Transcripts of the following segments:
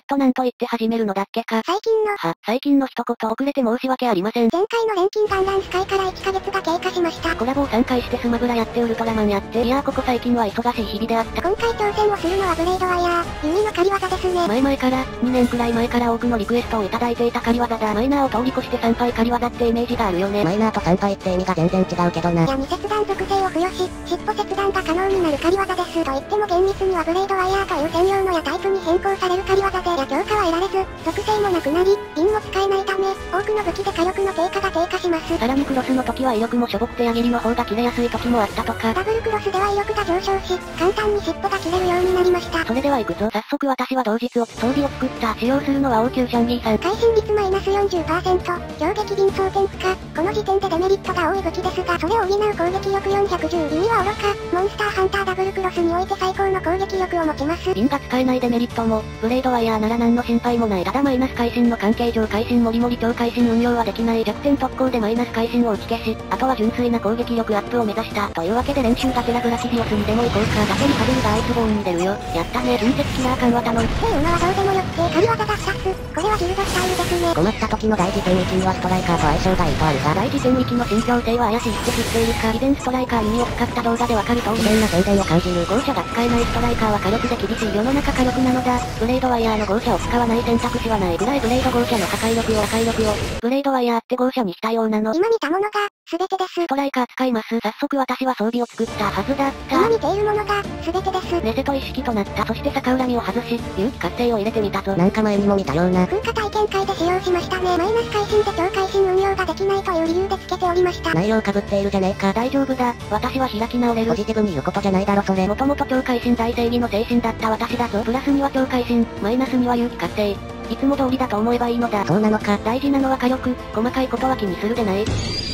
となんと言って始めるのだっけか。最近の一言遅れて申し訳ありません。 前回の錬金ガンランスカイから1ヶ月が経過しました。 コラボを3回してスマブラやってウルトラマンやって、いやーここ最近は忙しい日々であった。 今回挑戦をするのはブレイドワイヤー、弓の狩り技ですね。 前から、2年くらい前から多くのリクエストをいただいていた狩り技だ。マイナーを通り越して参拝狩り技ってイメージがあるよね。 マイナーと参拝って意味が全然違うけどな。 闇切断属性を付与し、尻尾切断が可能になる狩り技です。と言っても厳密にはブレイドワイヤーという専用の矢タイプに変更される狩り技で、矢強化は得られず、属性もなくなり、瓶も使えないため、多くの武器で火力の低下が低下します。 さらにクロスの時は威力もしょぼくて矢切りの方が切れやすい時もあったとか。 ダブルクロスでは威力が上昇し、簡単に尻尾が切れるようになりました。 それでは行くぞ。早速私は同日装備を作った。使用するのは王宮シャンギーさん。 会心率マイナス 40%、強撃瓶装填負荷。この時点でデメリットが多い武器ですが、それを補う攻撃力410。意味は愚か。モンスターハンターダブルクロスにおいて最高の攻撃力を持ちます。 瓶が使えないデメリットも、ブレイドワイヤーなら何の心配もない。ただマイナス会心の関係上会心もりもり超会心運用はできない。弱点特攻でマイナス会心を打ち消し、あとは純粋な攻撃力アップを目指した。というわけで練習がてらブラキディオスにでも行こうか。だけにハベルがアイスボーンに出るよ。やったね。純鉄キラー感は頼む。 っていうのはどうでもよくて、狩り技が2つ。これはギルドスタイルですね。 困った時の大事点域にはストライカーと相性がいいとあるが、 大事点域の信憑性は怪しいって知っているか。以前ストライカー弓を使った動画でわかる通り。 自然な宣伝を感じる。 豪者が使えないストライカーは火力で厳しい。世の中火力なのだ。ブレイドワイヤーの豪者を使わない選択肢はないぐらいブレイド豪者の破壊力を。ブレイドワイヤーって豪者にしたようなの。 今見たものが、全てです。 ストライカー使います。早速私は装備を作ったはずだった。 今見ているものが、全てです。 ネセと一式となった。そして逆恨みを外し、勇気活性を入れてみたぞ。 なんか前にも見たような。 風化体験会で使用しましたね。マイナス会心で超会心運用ができないという理由でつけておりました。 内容被っているじゃねえか。 大丈夫だ。私は開き直れる。 ポジティブに言うことじゃないだろそれ。 もともと超会心大正義の精神だった私だぞ。プラスには超会心、マイナスには勇気活性。いつも通りだと思えばいいのだ。 そうなのか。 大事なのは火力、細かいことは気にするでない。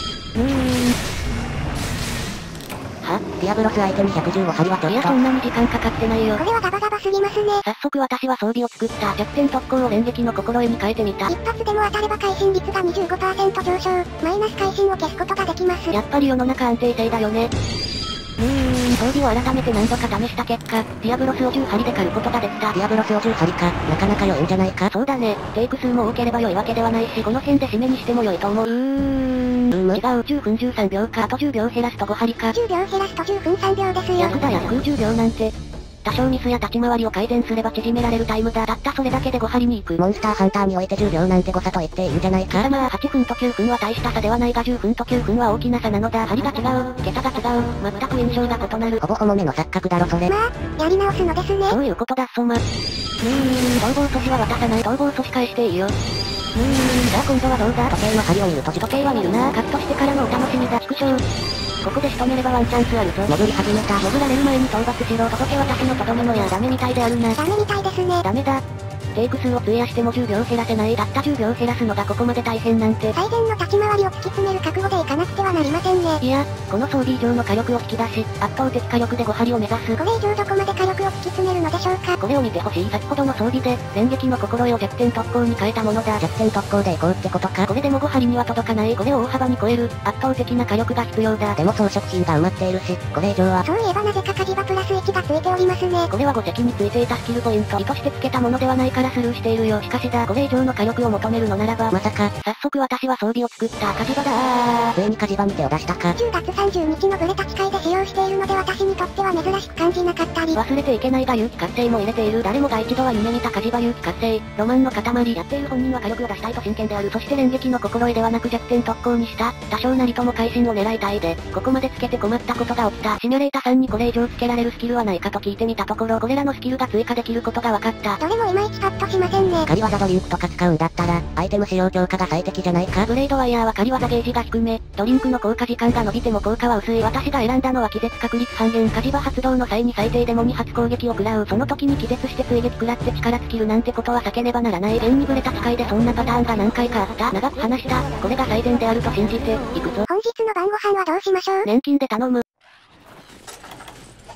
ディアブロス相手に115針はちょっと。 いやそんなに時間かかってないよ。 これはガバガバすぎますね。 早速私は装備を作った。弱点特攻を連撃の心得に変えてみた。 一発でも当たれば会心率が 25% 上昇。マイナス会心を消すことができます。 やっぱり世の中安定性だよね。装備を改めて何度か試した結果、ディアブロスを10針で狩ることができた。 ディアブロスを10針か、なかなか良いんじゃないか。 そうだね。テイク数も多ければ良いわけではないし、この辺で締めにしても良いと思う。違う、10分13秒か。あと10秒減らすと5針か。 10秒減らすと10分3秒ですよ。 安だ安10秒なんて。多少ミスや立ち回りを改善すれば縮められるタイムだ。たったそれだけで5針に行く。 モンスターハンターにおいて10秒なんて誤差と言っていいんじゃないか。 まあ8分と9分は大した差ではないが10分と9分は大きな差なのだ。針が違う、桁が違う、全く印象が異なる。 ほぼ重めの錯覚だろそれ。 まあ、やり直すのですね。 そういうことだっそま。逃亡阻止は渡さない。逃亡阻止返していいよ。じゃあ今度はどうだ。 時計の針を見ると時計は見るな。カットしてからのお楽しみだ。縮小。ここで仕留めればワンチャンスあるぞ。 潜り始めた。 潜られる前に討伐しろ。届け私のとどめのや。ダメみたいであるな。 ダメみたいですね。 ダメだ。テイク数を費やしても10秒減らせない。たった10秒減らすのがここまで大変なんて。 最善の立ち回りを突き詰める覚悟でいかなくてはなりませんね。 いや、この装備以上の火力を引き出し、圧倒的火力で5針を目指す。 これ以上どこまで火力を突き詰めるのでしょうか。 これを見てほしい。先ほどの装備で、連撃の心得を弱点特攻に変えたものだ。 弱点特攻でいこうってことか。 これでも5針には届かない。これを大幅に超える、圧倒的な火力が必要だ。 でも装飾品が埋まっているし、これ以上は。 そういえばなぜか火事場プラス1がついておりますね。 これは5石についていたスキルポイント。意図してつけたものではないからスルーしているよ。しかしだ、これ以上の火力を求めるのならば、 まさか。 早速私は装備を作った。火事場だついに火事場に手を出したか。 10月30日のブレた機械で使用しているので私にとっては珍しく感じなかったり。 忘れていけないが勇気活性も入れている。誰もが一度は夢見た火事場勇気活性。ロマンの塊。やっている本人は火力を出したいと真剣である。そして連撃の心得ではなく弱点特攻にした。多少なりとも会心を狙いたいで、ここまでつけて困ったことが起きた。シミュレータさんにこれ以上つけられるスキルはないかと聞いてみたところ、これらのスキルが追加できることが分かった。 どれもいまいちパッとしませんね。 狩り技ドリンクとか使うんだったら、アイテム使用強化が最適じゃないか。 ブレイドワイヤーは狩り技ゲージが低め、ドリンクの効果時間が伸びても効果は薄い。私が選んだのは気絶確率半減。火事場発動の際に最低でも2発攻撃を食らう。その時に気絶して追撃食らって力尽きるなんてことは避けねばならない。現にブレた機械でそんなパターンが何回かあった。長く話した。これが最善であると信じて、いくぞ。 本日の晩ご飯はどうしましょう。 年金で頼む。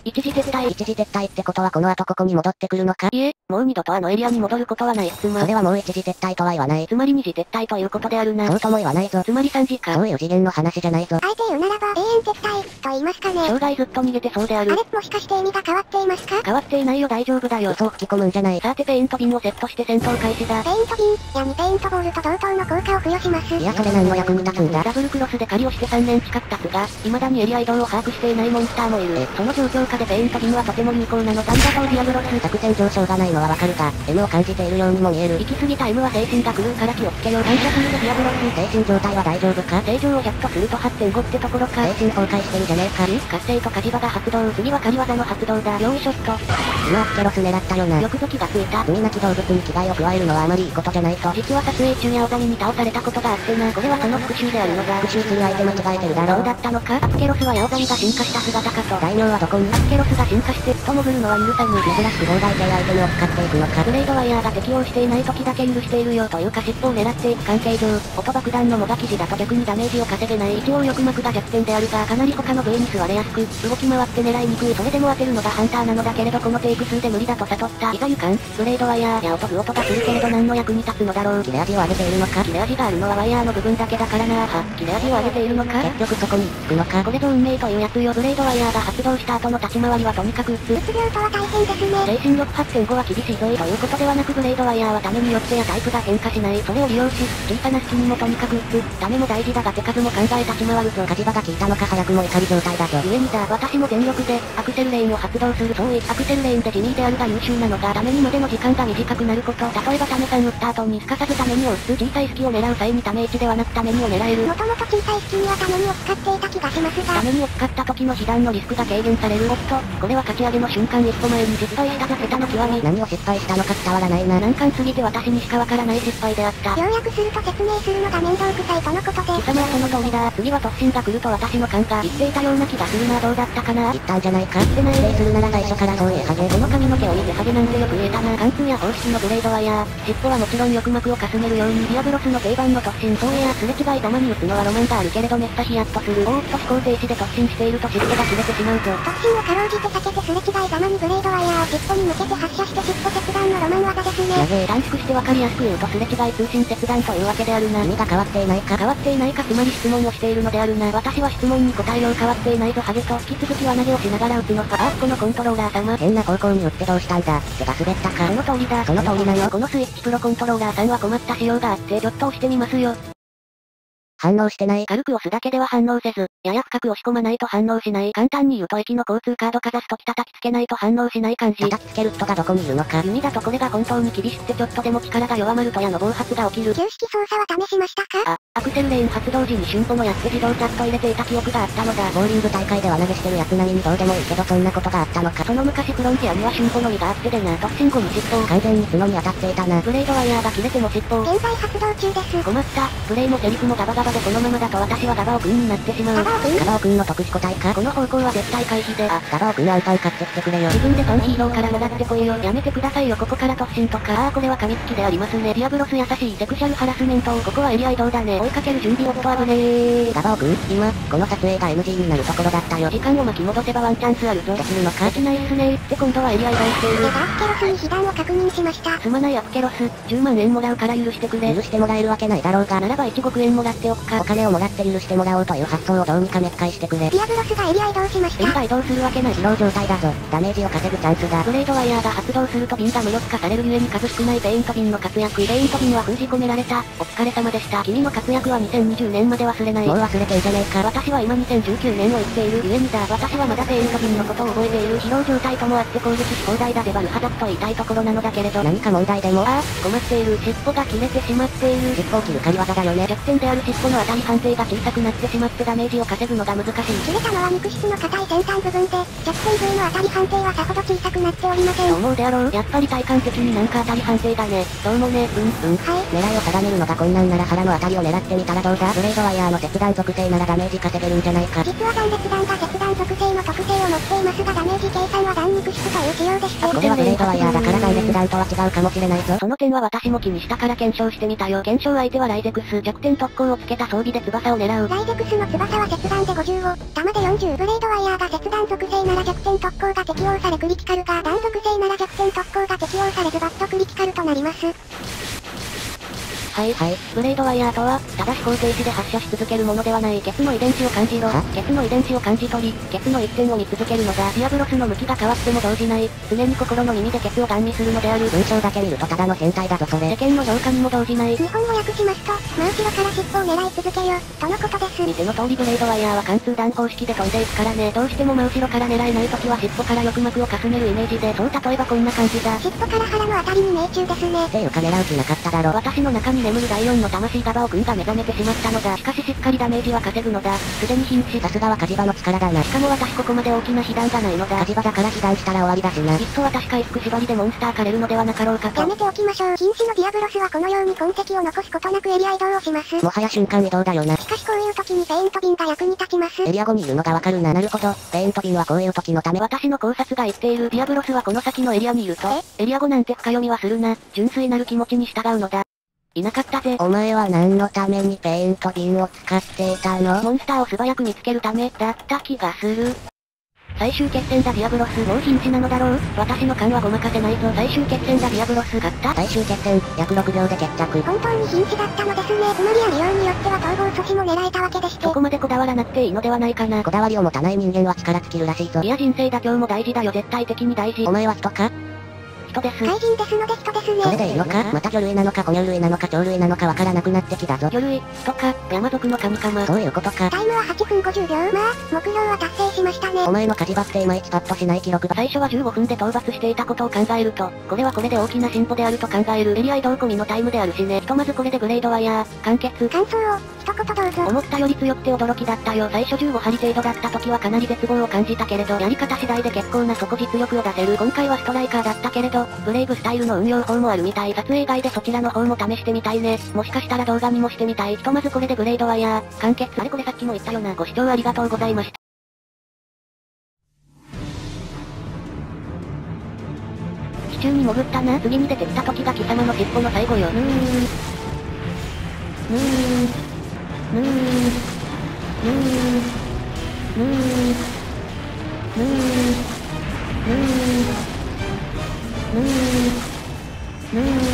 一時撤退。 一時撤退ってことはこの後ここに戻ってくるのか？ いえ、もう二度とあのエリアに戻ることはないっすま。 それはもう一時撤退とは言わない。 つまり二次撤退ということであるな。 そうとも言わないぞ。 つまり三次か。 そういう次元の話じゃないぞ。 あえて言うならば、永遠撤退、と言いますかね。 生涯ずっと逃げてそうである。 あれ、もしかして意味が変わっていますか？ 変わっていないよ大丈夫だよ。 嘘を吹き込むんじゃない。 さてペイント瓶をセットして戦闘開始だ。 ペイント瓶、闇ペイントボールと同等の効果を付与します。 いやそれ何の役に立つんだ。 ダブルクロスで狩りをして3年近く経つが、未だにエリア移動を把握していないモンスターもいる。その状況下でペイント瓶はとても有効なのだ。ありがとうディアブロス。 作戦上しょうがないのはわかるが、M を感じているようにも見える。 行き過ぎた M は精神が狂うから気をつけよう。感謝するでディアブロス。 精神状態は大丈夫か？ 正常を100とすると 8.5 ってところか。 精神崩壊してるじゃねえか。 活性と火磁場が発動。次は狩り技の発動だ。よいしょっと。 今アスケロス狙ったよな。 よくぞ気がついた。 罪なき動物に危害を加えるのはあまりいいことじゃないと。 実は撮影中やオザミに倒されたことがあってな。これはその復讐であるのだ。 復讐する相手間違えてるだろ。 そうだったのか。アスケロスはヤオザミが進化した姿かと。 大名はどこに？ アスケロスが進化してと潜るのは許さぬ。 珍しく妨害系アイテムを使っていくのか。 ブレードワイヤーが適応していない時だけ許しているよというか尻尾を狙っていく関係上、音爆弾のモガ生地だと逆にダメージを稼げない。一応翼膜が弱点であるがかなり他の部位に座れやすく、動き回って狙いにくい。それでも当てるのがハンターなのだけれどこのテイク数で無理だと悟った。いざ行かん。ブレードワイヤーや音がするけれど何の役に立つのだろう。 切れ味を上げているのか。 切れ味があるのはワイヤーの部分だけだからな。は、切れ味を上げているのか。 結局そこに行くのか。 これぞ運命というやつよ。ブレードワイヤーが発動した後の立ち回りはとにかく物量とは大変ですね。 精神力 8.5 は厳しいぞいということではなくブレードワイヤーはためによってやタイプが変化しない。それを利用し、小さな隙にもとにかく撃つ。ためも大事だが手数も考え立ち回るぞ。 火磁場が効いたのか早くも怒り状態だぞ。 故にだ、私も全力で、アクセルレーンを発動する。そうい、アクセルレーンで地味であるが優秀なのが、ためにまでの時間が短くなること。例えばため3撃った後にすかさずためにを撃つ。小さい隙を狙う際にため1ではなくため2を狙える。 もともと小さい隙にはため2を使っていた気がしますが。 ため2を使った時の被弾のリスクが軽減される。おっと、これは勝ち上げの瞬間一歩前に失敗したが下手の極み。 何を失敗したのか伝わらないな。 難関すぎて私にしかわからない失敗であった。 要約すると説明するのが面倒くさいとのことで。 貴様はその通りだ。次は突進が来ると私の勘が言っていたような気がするな。どうだったかな。 言ったんじゃないか。 言ってない。 否定するなら最初からそう言えはげ。 この髪の毛を見てハゲなんてよく言えたな。貫通や方式のブレードワイヤー。尻尾はもちろん翼膜をかすめるようにディアブロスの定番の突進。そうやすれ違いざまに打つのはロマンがあるけれどめっさヒヤッとする。おーっと思考停止で突進していると尻尾が切れてしまうぞ。 突進をかろうじて避けてすれ違いざまにブレードワイヤーを尻尾に向けて発射して尻尾切断のロマン技ですね。 やべえ、短縮してわかりやすく言うとすれ違い通信切断というわけであるな。 意味が変わっていないか。 変わっていないかつまり質問をしているのであるな。私は質問に答えよう。変わっていないぞハゲと引き続き輪投げをしながら撃つのさ。あーこのコントローラー様。 変な方向に撃ってどうしたんだ。手が滑ったか。 その通りだ。 その通りなの。 このスイッチプロコントローラーさんは困った仕様があってちょっと押してみますよ。 反応してない。 軽く押すだけでは反応せず、やや深く押し込まないと反応しない。簡単に言うと駅の交通カードかざすとき叩きつけないと反応しない感じ。 叩きつける人がどこにいるのか。 弓だとこれが本当に厳しくてちょっとでも力が弱まると矢の暴発が起きる。 旧式操作は試しましたか？ アクセルレーン発動時に瞬歩もやって自動チャット入れていた記憶があったのだ。 ボーリング大会で輪投げしてるやつなりにどうでもいいけどそんなことがあったのか。 その昔フロンティアには瞬歩のみがあってでな。突進後に尻尾を完全に角に当たっていたな。 ブレードワイヤーが切れても尻尾を。 現在発動中です。 困った。プレイもセリフもガバガバでこのままだと私はガバオくんになってしまう。 ガバオくん？ ガバオくんの特殊個体か。 この方向は絶対回避で。 ガバオくんアンパン買ってきてくれよ。 自分でパンヒーローからもらってこいよ。やめてくださいよ。ここから突進とか。これは噛みつきでありますね。ディアブロス優しいセクシャルハラスメント。ここはエリア移動だね。追いかける準備をっと危ねー。 ガバオくん、今、この撮影が NG になるところだったよ。 時間を巻き戻せばワンチャンスあるぞ。 できるのか。 できないっすねーって今度はエリア移動している。 アスケロスに被弾を確認しました。 すまないアプケロス、10万円もらうから許してくれ。 許してもらえるわけないだろうが。 ならば1億円もらっておくか。 お金をもらって許してもらおうという発想をどうにか滅解してくれ。 ディアブロスがエリア移動しました。 エリア移動するわけない。 疲労状態だぞ。ダメージを稼ぐチャンスだ。 ブレードワイヤーが発動すると瓶が無力化されるゆえに数少ないペイント瓶の活躍。ペイント瓶は封じ込められた。お疲れ様でした。君の活躍は2020年まで忘れない。 もう忘れてんじゃねえか。 私は今2019年を生きているゆえにだ。私はまだペイント瓶のことを覚えている。疲労状態ともあって攻撃し放題だぜ。バルハザッと言いたいところなのだけれど。 何か問題でも。 ああ、困っている。尻尾が切れてしまっている。 尻尾を切る狩り技だよね。 弱点である尻尾の当たり判定が小さくなってしまってダメージを稼ぐのが難しい。 切れたのは肉質の硬い先端部分で、弱点部への当たり判定はさほど小さくなっておりません。 と思うであろう。やっぱり体感的になんか当たり判定だね。どうもね。 はい。 狙いを定めるのが困難なら腹の当たりを狙ってみたらどうだ。ブレードワイヤーの切断属性ならダメージ稼稼げるんじゃないか。 実は断裂弾が切断属性の特性を持っていますがダメージ計算は弾肉縮という仕様でして。 これはブレードワイヤーだから断裂弾とは違うかもしれないぞ。 その点は私も気にしたから検証してみたよ。検証相手はライゼクス、弱点特攻をつけた装備で翼を狙う。 ライゼクスの翼は切断で50を、弾で40。ブレードワイヤーが切断属性なら弱点特攻が適用されクリティカルか、弾属性なら弱点特攻が適用されズバッとクリティカルとなります。 はい。ブレードワイヤーとは、ただし高停止で発射し続けるものではない。ケツの遺伝子を感じろ。ケツの遺伝子を感じ取り、ケツの一点を見続けるのだ。ディアブロスの向きが変わっても動じない。常に心の耳でケツをガン見するのである。 文章だけ見るとただの変態だぞそれ。 世間の評価にも動じない。 日本語訳しますと、真後ろから尻尾を狙い続けよ、とのことです。 見ての通りブレードワイヤーは貫通弾方式で飛んでいくからね。どうしても真後ろから狙えない時は尻尾から翼膜をかすめるイメージで、そう例えばこんな感じだ。 尻尾から腹のあたりに命中ですね。 っていうか狙う気なかっただろ。 私の中に眠る第4の魂ガバオくんが目覚めてしまったのだ。しかししっかりダメージは稼ぐのだ。すでに瀕死。 さすがは火事場の力だな。 しかも私ここまで大きな被弾がないのだ。 火事場だから被弾したら終わりだしな。 いっそ私回復縛りでモンスター狩れるのではなかろうかと。 やめておきましょう。瀕死のディアブロスはこのように痕跡を残すことなくエリア移動をします。 もはや瞬間移動だよな。 しかしこういう時にペイント瓶が役に立ちます。 エリア後にいるのがわかるな。なるほど。ペイント瓶はこういう時のため。 私の考察が言っているディアブロスはこの先のエリアにいると、エリア後なんて深読みはするな。純粋なる気持ちに従うのだ。いなかったぜ。 お前は何のためにペイント瓶を使っていたの？ モンスターを素早く見つけるため、だった気がする。最終決戦だディアブロス。もう瀕死なのだろう？私の勘はごまかせないぞ。最終決戦だディアブロス。勝った？ 最終決戦、約6秒で決着。 本当に瀕死だったのですね。つまりや利用によっては逃亡阻止も狙えたわけでして。 そこまでこだわらなくていいのではないかな。 こだわりを持たない人間は力尽きるらしいぞ。 いや人生妥協も大事だよ。絶対的に大事。 お前は人か？ 人です。 怪人ですので人ですね。 それでいいのか？また魚類なのか哺乳類なのか鳥類なのかわからなくなってきたぞ。 魚類、人か、山賊の神かま。 そういうことか。 タイムは8分50秒。まあ、目標は達成しましたね。 お前の火事場っていまいちパッとしない記録だ。 最初は15分で討伐していたことを考えると、これはこれで大きな進歩であると考える。エリア移動込みのタイムであるしね。ひとまずこれでブレードワイヤー、完結。 感想を、一言どうぞ。 思ったより強くて驚きだったよ。最初15針程度だった時はかなり絶望を感じたけれど、やり方次第で結構な底実力を出せる。今回はストライカーだったけれど、ブレイブスタイルの運用法もあるみたい。撮影外でそちらの方も試してみたいね。もしかしたら動画にもしてみたい。ひとまずこれでブレードワイヤー、完結。あれこれさっきも言ったよな。ご視聴ありがとうございました。地中に潜ったな。次に出てきた時が貴様の尻尾の最後よ。ぬー